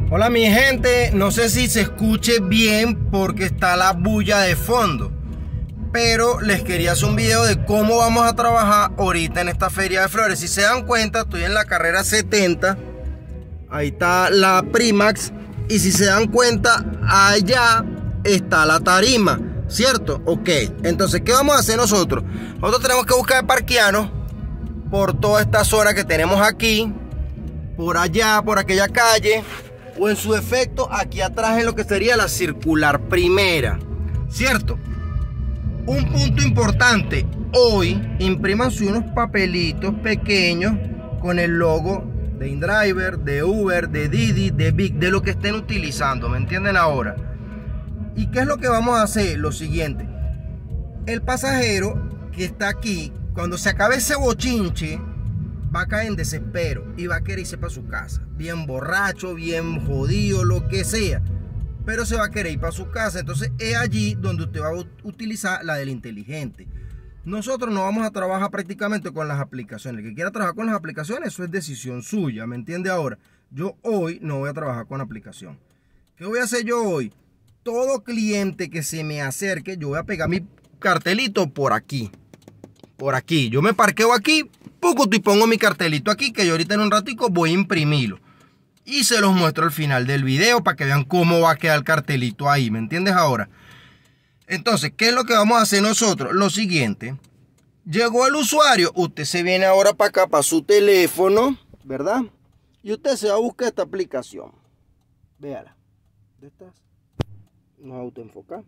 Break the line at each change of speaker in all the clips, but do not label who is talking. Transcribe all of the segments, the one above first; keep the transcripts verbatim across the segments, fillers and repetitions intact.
Hola mi gente, no sé si se escuche bien porque está la bulla de fondo, pero les quería hacer un video de cómo vamos a trabajar ahorita en esta feria de flores. Si se dan cuenta, estoy en la carrera setenta, ahí está la Primax, y si se dan cuenta, allá está la tarima, ¿cierto? Ok, entonces, ¿qué vamos a hacer nosotros? Nosotros tenemos que buscar parquearnos por toda esta zona que tenemos aquí, por allá, por aquella calle, o en su defecto aquí atrás en lo que sería la circular primera, ¿cierto? Un punto importante: hoy imprímanse unos papelitos pequeños con el logo de InDriver, de Uber, de Didi, de Big, de lo que estén utilizando, ¿me entienden ahora? ¿Y qué es lo que vamos a hacer? Lo siguiente: el pasajero que está aquí, cuando se acabe ese bochinche, va a caer en desespero y va a querer irse para su casa, bien borracho, bien jodido, lo que sea, pero se va a querer ir para su casa. Entonces es allí donde usted va a utilizar la del inteligente. Nosotros no vamos a trabajar prácticamente con las aplicaciones. El que quiera trabajar con las aplicaciones, eso es decisión suya, ¿me entiende ahora? Yo hoy no voy a trabajar con aplicación. ¿Qué voy a hacer yo hoy? Todo cliente que se me acerque, yo voy a pegar mi cartelito por aquí, por aquí. Yo me parqueo aquí, poco y pongo mi cartelito aquí, que yo ahorita en un ratico voy a imprimirlo y se los muestro al final del video para que vean cómo va a quedar el cartelito ahí, ¿me entiendes ahora? Entonces, ¿qué es lo que vamos a hacer nosotros? Lo siguiente: llegó el usuario, usted se viene ahora para acá, para su teléfono, ¿verdad? Y usted se va a buscar esta aplicación. Véala. ¿Dónde estás? No autoenfoca.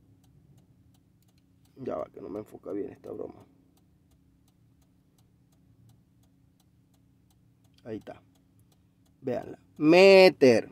Ya va, que no me enfoca bien esta broma. Ahí está. Véanla. Meter.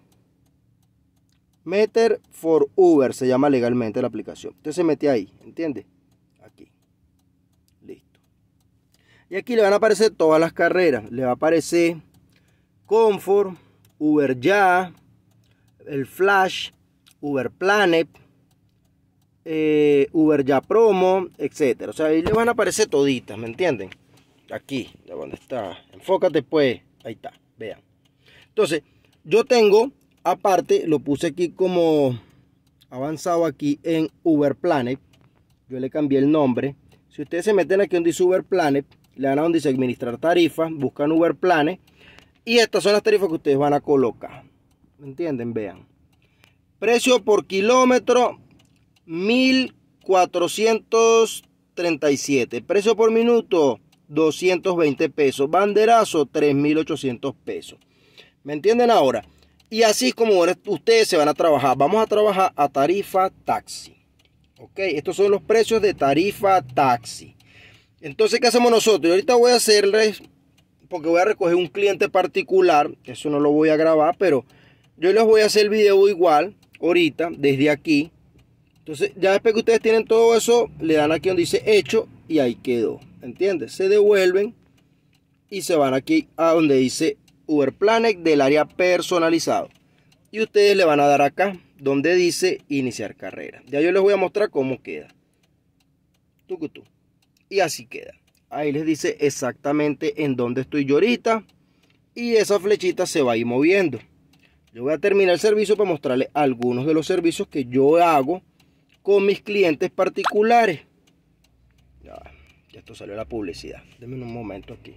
Meter for Uber se llama legalmente la aplicación. Usted se mete ahí, ¿entiende? Aquí. Listo. Y aquí le van a aparecer todas las carreras. Le va a aparecer Comfort, Uber Ya, el Flash, Uber Planet, eh, Uber Ya Promo, etcétera. O sea, ahí le van a aparecer toditas, ¿me entienden? Aquí, de donde está. Enfócate pues. Ahí está, vean. Entonces, yo tengo, aparte, lo puse aquí como avanzado aquí en Uber Planet. Yo le cambié el nombre. Si ustedes se meten aquí donde dice Uber Planet, le dan a donde dice administrar tarifas, buscan Uber Planet, y estas son las tarifas que ustedes van a colocar. ¿Me entienden? Vean. Precio por kilómetro, mil cuatrocientos treinta y siete. Precio por minuto, doscientos veinte pesos. Banderazo, tres mil ochocientos pesos. ¿Me entienden ahora? Y así es como ustedes se van a trabajar. Vamos a trabajar a tarifa taxi. Ok, estos son los precios de tarifa taxi. Entonces, ¿qué hacemos nosotros? Yo ahorita voy a hacerles, porque voy a recoger un cliente particular. Eso no lo voy a grabar, pero yo les voy a hacer el video igual, ahorita, desde aquí. Entonces, ya después que ustedes tienen todo eso, le dan aquí donde dice hecho y ahí quedó. ¿Entiendes? Se devuelven y se van aquí a donde dice Uber Planet del área personalizado. Y ustedes le van a dar acá donde dice iniciar carrera. Ya yo les voy a mostrar cómo queda. Tucutú. Y así queda. Ahí les dice exactamente en dónde estoy yo ahorita. Y esa flechita se va a ir moviendo. Yo voy a terminar el servicio para mostrarles algunos de los servicios que yo hago con mis clientes particulares. Ya, ya esto salió la publicidad. Denme un momento aquí.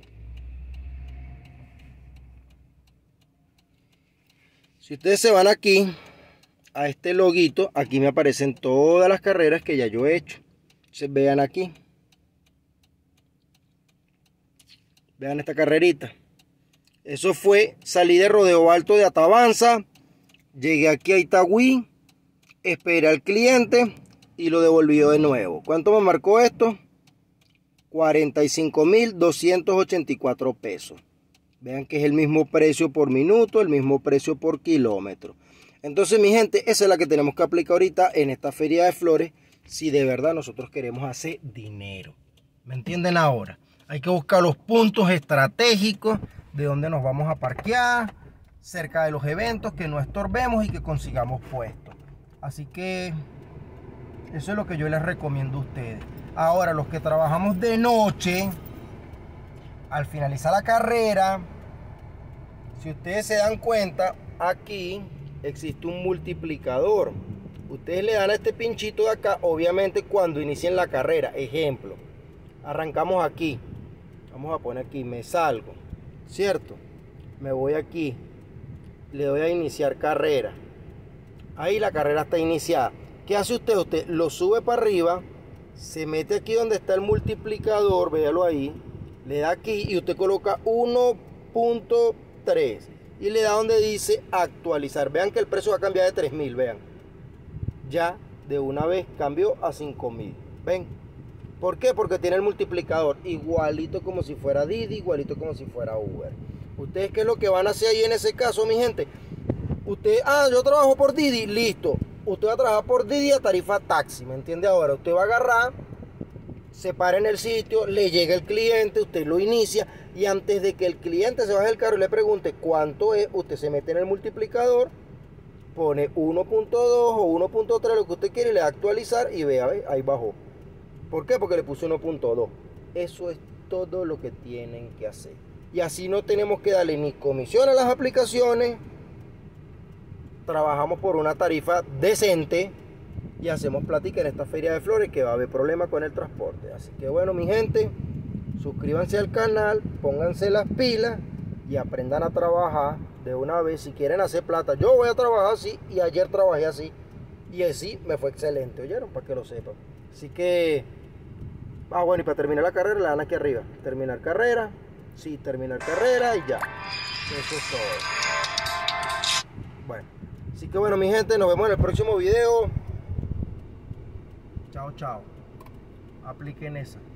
Si ustedes se van aquí a este loguito, aquí me aparecen todas las carreras que ya yo he hecho. Entonces vean aquí. Vean esta carrerita. Eso fue, salí de Rodeo Alto de Atabanza, llegué aquí a Itagüí, esperé al cliente y lo devolví de nuevo. ¿Cuánto me marcó esto? cuarenta y cinco mil doscientos ochenta y cuatro pesos. Vean que es el mismo precio por minuto, el mismo precio por kilómetro. Entonces, mi gente, esa es la que tenemos que aplicar ahorita en esta feria de flores, si de verdad nosotros queremos hacer dinero. ¿Me entienden ahora? Hay que buscar los puntos estratégicos de donde nos vamos a parquear, cerca de los eventos, que no estorbemos y que consigamos puestos. Así que eso es lo que yo les recomiendo a ustedes. Ahora, los que trabajamos de noche, al finalizar la carrera, si ustedes se dan cuenta, aquí existe un multiplicador. Ustedes le dan a este pinchito de acá, obviamente cuando inicien la carrera. Ejemplo, arrancamos aquí, vamos a poner aquí, me salgo, ¿cierto? Me voy aquí, le doy a iniciar carrera. Ahí la carrera está iniciada. ¿Qué hace usted? Usted lo sube para arriba, se mete aquí donde está el multiplicador, véalo ahí, le da aquí y usted coloca uno punto tres y le da donde dice actualizar. Vean que el precio va a cambiar de tres mil, vean. Ya de una vez cambió a cinco mil. ¿Ven? ¿Por qué? Porque tiene el multiplicador igualito como si fuera Didi, igualito como si fuera Uber. ¿Ustedes qué es lo que van a hacer ahí en ese caso, mi gente? Usted, ah, yo trabajo por Didi, listo. Usted va a trabajar por Didi a tarifa taxi, ¿me entiende? Ahora usted va a agarrar, se para en el sitio, le llega el cliente, usted lo inicia y antes de que el cliente se baje del carro y le pregunte cuánto es, usted se mete en el multiplicador, pone uno punto dos o uno punto tres, lo que usted quiere, y le da a actualizar y vea, ahí bajó. ¿Por qué? Porque le puse uno punto dos. Eso es todo lo que tienen que hacer. Y así no tenemos que darle ni comisión a las aplicaciones. Trabajamos por una tarifa decente y hacemos plática en esta feria de flores que va a haber problemas con el transporte. Así que bueno, mi gente, suscríbanse al canal, pónganse las pilas y aprendan a trabajar de una vez si quieren hacer plata. Yo voy a trabajar así y ayer trabajé así y así me fue excelente, ¿oyeron? Para que lo sepan. Así que, ah bueno, y para terminar la carrera le dan aquí arriba, terminar carrera, sí, terminar carrera y ya. Eso es todo. Bueno, así que bueno, mi gente, nos vemos en el próximo video. Chao, chao. Apliquen esa.